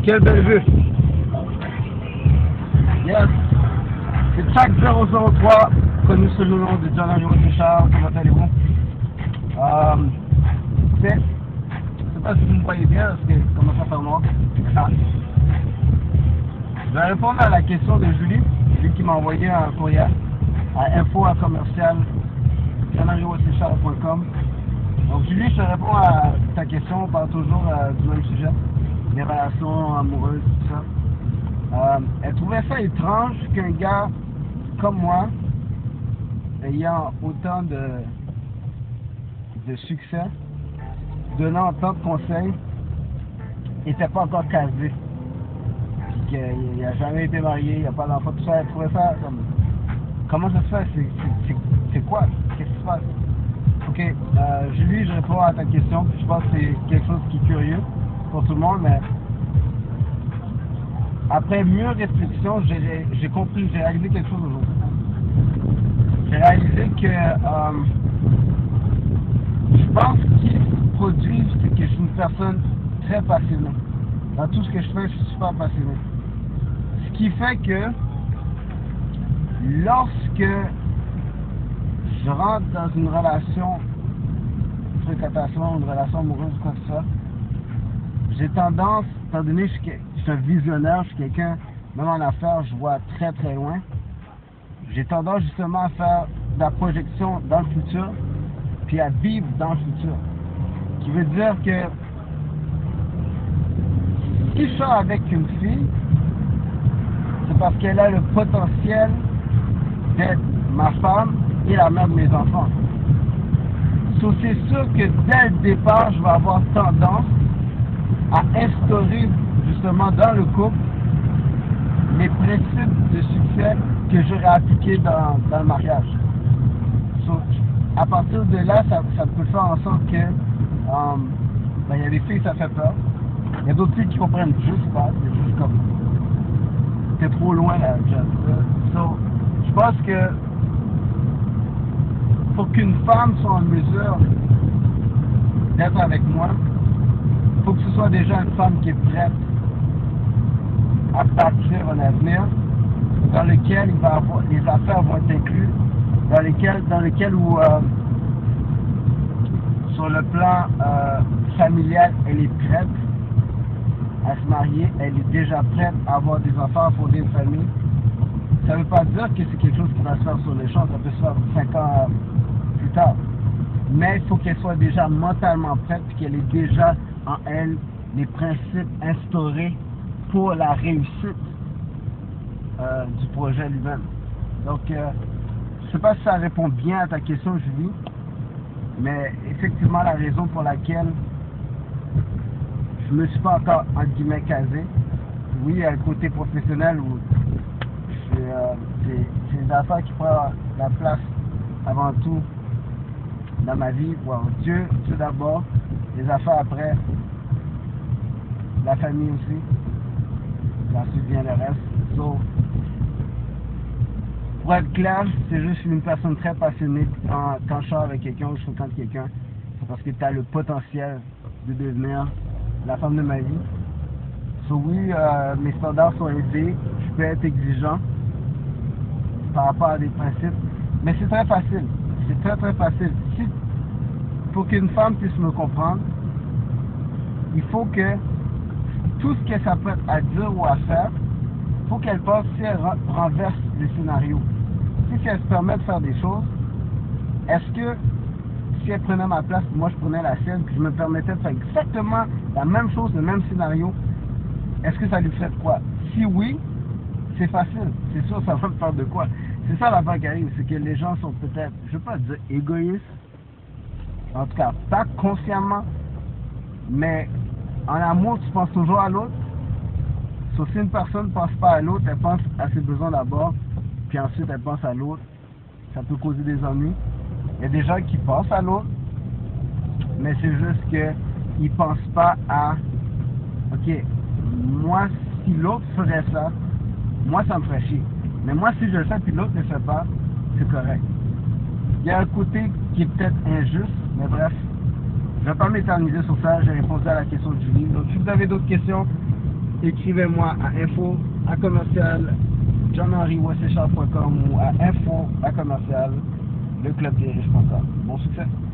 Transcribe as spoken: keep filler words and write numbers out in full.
Quelle belle vue! Yes! C'est Chuck zéro zéro trois, connu sous le nom de John Henry Richard. Comment allez-vous? Euh, écoutez, je sais pas si vous me voyez bien, parce que ça commence à faire noir. Ah. Je vais répondre à la question de Julie, Julie qui m'a envoyé un courriel à info à commercial john henry richard point com. Donc Julie, je te réponds à ta question, on parle toujours euh, du même sujet, les relations amoureuses, tout ça. Euh, elle trouvait ça étrange qu'un gars comme moi, ayant autant de, de succès, donnant autant de conseils, n'était pas encore casé. Puis qu'il n'a jamais été marié, il n'a pas d'enfant, tout ça. Elle trouvait ça comme... Comment ça se fait? C'est quoi? Qu'est-ce qui se passe? Ok, euh, Julie, je réponds à ta question. Je pense que c'est quelque chose qui est curieux pour tout le monde, mais après mûre réflexion, j'ai compris, j'ai réalisé quelque chose aujourd'hui. J'ai réalisé que euh, je pense qu'il produit, c'est que je suis une personne très passionnée. Dans tout ce que je fais, je suis super passionné. Ce qui fait que lorsque je rentre dans une relation fréquentation, une relation amoureuse ou quoi que ce soit, j'ai tendance, étant donné que je suis, je suis un visionnaire, je suis quelqu'un, même en affaires, je vois très très loin, j'ai tendance justement à faire de la projection dans le futur, puis à vivre dans le futur. Ce qui veut dire que si je sors avec une fille, c'est parce qu'elle a le potentiel d'être ma femme et la mère de mes enfants. So, c'est sûr que dès le départ, je vais avoir tendance à instaurer justement dans le couple les principes de succès que j'aurais appliqués dans, dans le mariage. So, à partir de là, ça, ça peut faire en sorte que um, ben, il y a des filles, ça fait peur. Il y a d'autres filles qui comprennent juste pas. C'est juste comme t'es trop loin là. So, je pense que pour qu'une femme soit en mesure d'être avec moi, il faut que ce soit déjà une femme qui est prête à bâtir un avenir dans lequel il va avoir, les affaires vont être incluses, dans lequel, dans lequel où euh, sur le plan euh, familial, elle est prête à se marier, elle est déjà prête à avoir des enfants, à fonder une famille. Ça ne veut pas dire que c'est quelque chose qui va se faire sur les champs, ça peut se faire cinq ans plus tard. Mais il faut qu'elle soit déjà mentalement prête et qu'elle ait déjà en elle les principes instaurés pour la réussite euh, du projet lui-même. Donc, euh, je ne sais pas si ça répond bien à ta question, Julie, mais effectivement, la raison pour laquelle je ne me suis pas encore, entre guillemets, casé, oui, il y a le côté professionnel où euh, c'est des affaires qui prennent la place avant tout dans ma vie. Wow. Dieu, Dieu d'abord, les affaires après, la famille aussi, ensuite vient le reste. So, pour être clair, c'est juste une personne très passionnée. Quand, quand je sors avec quelqu'un ou je fréquente quelqu'un, c'est parce que tu as le potentiel de devenir la femme de ma vie. So, oui, euh, mes standards sont élevés, je peux être exigeant par rapport à des principes, mais c'est très facile. C'est très très facile. Si, pour qu'une femme puisse me comprendre, il faut que tout ce que ça peut être à dire ou à faire, il faut qu'elle pense si elle renverse les scénarios. Si elle se permet de faire des choses, est-ce que si elle prenait ma place, moi je prenais la sienne, puis je me permettais de faire exactement la même chose, le même scénario, est-ce que ça lui ferait de quoi? Si oui, c'est facile. C'est sûr, ça va me faire de quoi? C'est ça l'affaire qui arrive, c'est que les gens sont peut-être, je ne veux pas dire égoïstes, en tout cas pas consciemment, mais en amour, tu penses toujours à l'autre. Sauf si une personne ne pense pas à l'autre, elle pense à ses besoins d'abord, puis ensuite elle pense à l'autre, ça peut causer des ennuis. Il y a des gens qui pensent à l'autre, mais c'est juste qu'ils ne pensent pas à, ok, moi si l'autre ferait ça, moi ça me ferait chier. Mais moi si je le fais puis l'autre ne le fait pas, c'est correct. Il y a un côté qui est peut-être injuste, mais bref, je ne vais pas m'éterniser sur ça, j'ai répondu à la question de Julie. Donc si vous avez d'autres questions, écrivez-moi à info à commercial john henry wessechar point com ou à info à commercial le club des riches point com. Bon succès!